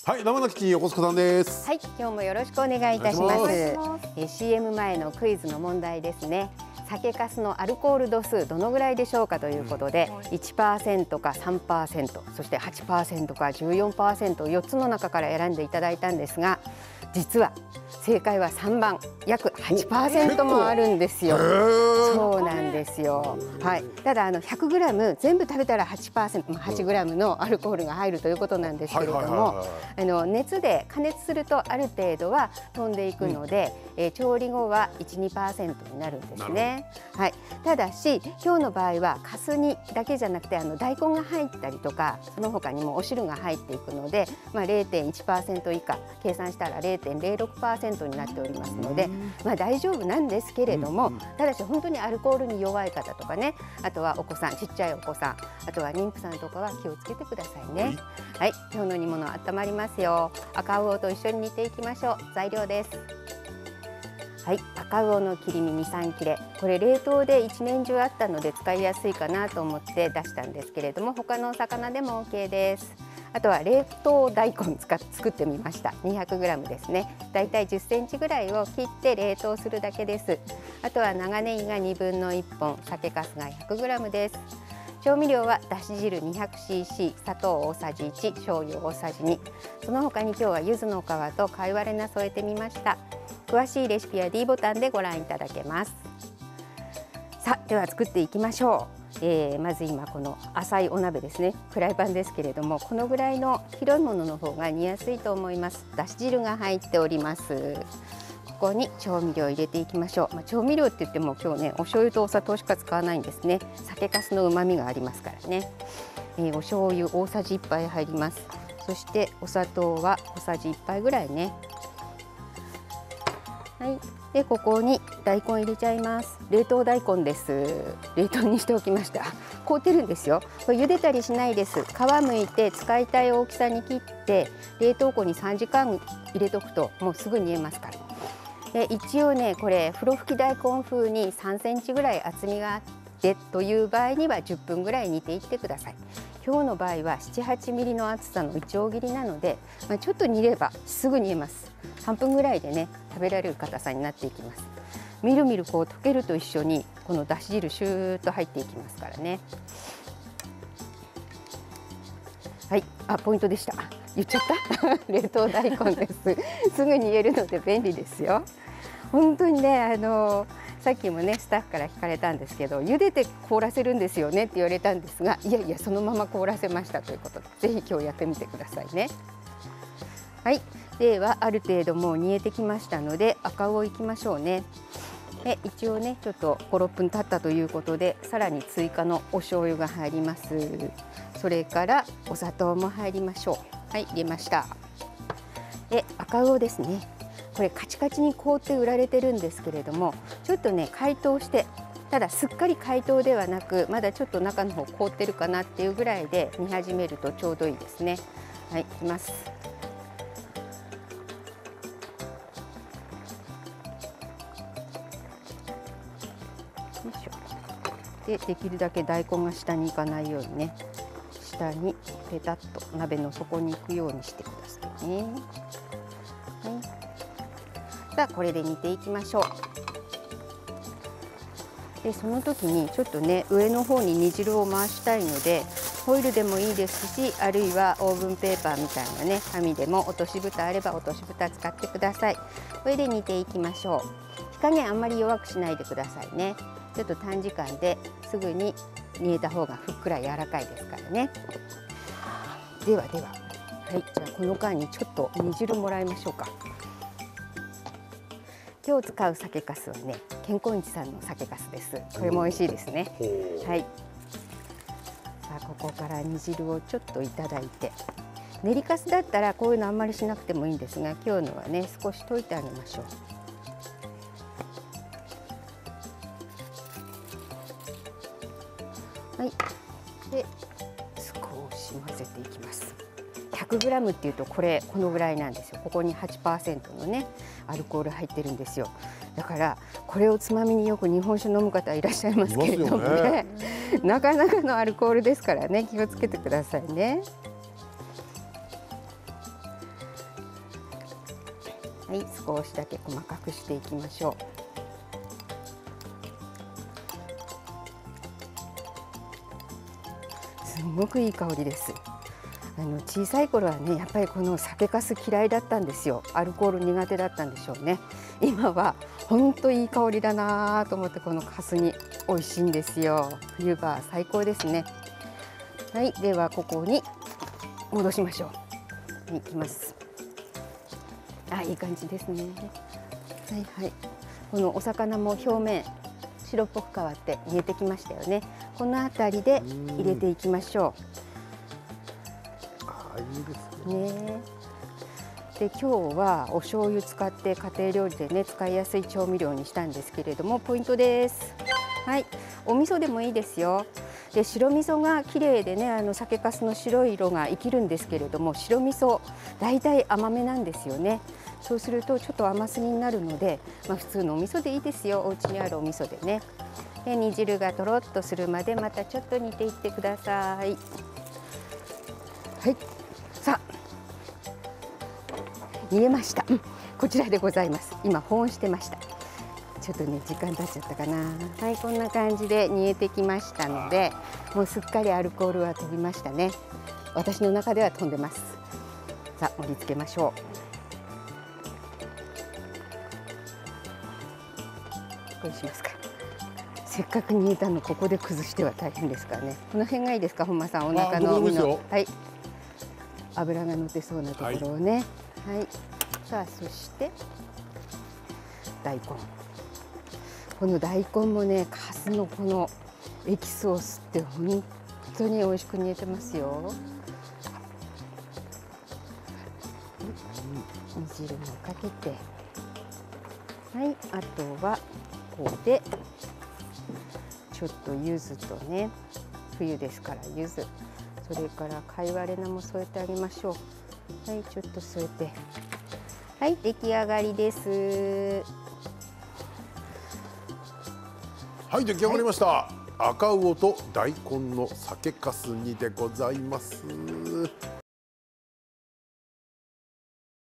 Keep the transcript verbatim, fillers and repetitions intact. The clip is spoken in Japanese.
はい、生のキッチン横須賀さんです。 はい、今日もよろしくお願いいたします。えー、シーエム 前のクイズの問題ですね。酒粕のアルコール度数どのぐらいでしょうかということで、うん、いちパーセント か さんパーセント、そして はちパーセント か じゅうよんパーセント、よっつの中から選んでいただいたんですが、実は正解はさんばん、約 はちパーセント もあるんですよ。そうなんですよ。はい。ただあの ひゃくグラム 全部食べたら はちパーセント、はちグラム のアルコールが入るということなんですけれども、あの熱で加熱するとある程度は飛んでいくので、うん、えー、調理後はいち、にパーセント になるんですね。はい。ただし今日の場合は粕にだけじゃなくてあの大根が入ったりとか、その他にもお汁が入っていくので、まあ れいてんいちパーセント 以下、計算したら れいてんれいろくパーセント になっておりますので、まあ大丈夫なんですけれども、ただし本当にアルコールに弱い方とかね、あとはお子さん、ちっちゃいお子さん、あとは妊婦さんとかは気をつけてくださいね。はい、今日の煮物温まりますよ。赤魚と一緒に煮ていきましょう。材料です。はい、赤魚の切り身に、さん切れ、これ冷凍で一年中あったので使いやすいかなと思って出したんですけれども、他のお魚でも OK です。あとは冷凍大根使っ作ってみました。にひゃくグラム ですね。だいたいじゅっセンチぐらいを切って冷凍するだけです。あとは長ネギがにぶんのいっぽん、酒粕が ひゃくグラム です。調味料はだし汁 にひゃくシーシー、砂糖大さじいち、醤油大さじに。その他に今日は柚子の皮と貝割れ菜添えてみました。詳しいレシピは D ボタンでご覧いただけます。さあ、では作っていきましょう。えー、まず今この浅いお鍋ですね、フライパンですけれども、このぐらいの広いものの方が煮やすいと思います。だし汁が入っております。ここに調味料を入れていきましょう。まあ、調味料って言っても今日ね、お醤油とお砂糖しか使わないんですね。酒粕の旨味がありますからね。えー、お醤油大さじいっぱい入ります。そしてお砂糖は小さじいっぱいぐらいね。はい、でここに大根入れちゃいます。冷凍大根です。冷凍にしておきました。凍ってるんですよ。これ茹でたりしないです。皮むいて使いたい大きさに切って冷凍庫にさんじかん入れとくともうすぐ煮えますから。で一応ね、これふろふき大根風にさんセンチぐらい厚みがあってという場合にはじゅっぷんぐらい煮ていってください。今日の場合はなな、はちミリの厚さのいちょう切りなので、まあ、ちょっと煮ればすぐ煮えます。さんぷんぐらいでね、食べられる硬さになっていきます。みるみるこう溶けると一緒にこのだし汁シューッと入っていきますからね。はい、あ、ポイントでした。言っちゃった冷凍大根です。すぐ煮えるので便利ですよ。本当にね、あのさっきもねスタッフから聞かれたんですけど、茹でて凍らせるんですよねって言われたんですが、いやいやそのまま凍らせましたということで、ぜひ今日やってみてくださいね。はい、ではある程度もう煮えてきましたので赤魚いきましょうね。で一応ねちょっとご、ろっぷん経ったということで、さらに追加のお醤油が入ります。それからお砂糖も入りましょう。はい、入れました。で赤魚ですね、これカチカチに凍って売られてるんですけれども、ちょっとね解凍して、ただすっかり解凍ではなく、まだちょっと中の方凍ってるかなっていうぐらいで煮始めるとちょうどいいですね。はい、いきます。よいしょ。でできるだけ大根が下に行かないようにね、下にペタッと鍋の底に行くようにしてくださいね。はい、さあこれで煮ていきましょう。でその時にちょっとね上の方に煮汁を回したいので、ホイルでもいいですし、あるいはオーブンペーパーみたいなね紙でも、落とし蓋あれば落とし蓋使ってください。これで煮ていきましょう。火加減あんまり弱くしないでくださいね。ちょっと短時間ですぐに煮えた方がふっくら柔らかいですからね。ではでは、はい、じゃあこの間にちょっと煮汁もらいましょうか。今日使う酒粕はね、健康一さんの酒粕です。これも美味しいですね。はい。さあここから煮汁をちょっといただいて、練り粕だったらこういうのあんまりしなくてもいいんですが、今日のはね少し溶いてあげましょう。はい、で少し混ぜていきます。ひゃくグラムっていうとこれこのぐらいなんですよ。ここに はちパーセント のねアルコール入ってるんですよ。だからこれをつまみによく日本酒飲む方いらっしゃいますけれどもね、なかなかのアルコールですからね、気をつけてくださいね。 はい、少しだけ細かくしていきましょう。すごくいい香りです。あの小さい頃はね、やっぱりこの酒粕嫌いだったんですよ。アルコール苦手だったんでしょうね。今は本当いい香りだなと思って、この粕に美味しいんですよ。冬場最高ですね。はい、ではここに戻しましょう。いきます。あ、いい感じですね。はいはい。このお魚も表面白っぽく変わって煮えてきましたよね。このあたりで入れていきましょう。 あ、いいですね。ね。で今日はお醤油使って家庭料理でね使いやすい調味料にしたんですけれども、ポイントです。はい、お味噌でもいいですよ。で白味噌が綺麗でね、あの酒粕の白い色が生きるんですけれども、白味噌だいたい甘めなんですよね。そうするとちょっと甘すぎになるので、まあ、普通のお味噌でいいですよ。お家にあるお味噌でね。で煮汁がとろっとするまでまたちょっと煮ていってください。はい、さあ煮えました、うん、こちらでございます。今保温してました。ちょっとね時間経っちゃったかな。はい、こんな感じで煮えてきましたので、もうすっかりアルコールは飛びましたね。私の中では飛んでます。さあ盛り付けましょう。これしますか。せっかく煮えたのここで崩しては大変ですからね。この辺がいいですか、本間さん。お腹の上の、はい、油が乗ってそうなところをね。はい、はい、さあそして大根。この大根もね、粕のこのエキスを吸って本当に美味しく煮えてますよ。煮汁もかけて、はい、あとはここでちょっと柚子とね、冬ですから柚子、それから貝割れ菜も添えてあげましょう。はい、ちょっと添えて、はい、出来上がりです。 はい、出来上がりました。はい、赤魚と大根の酒粕煮でございます。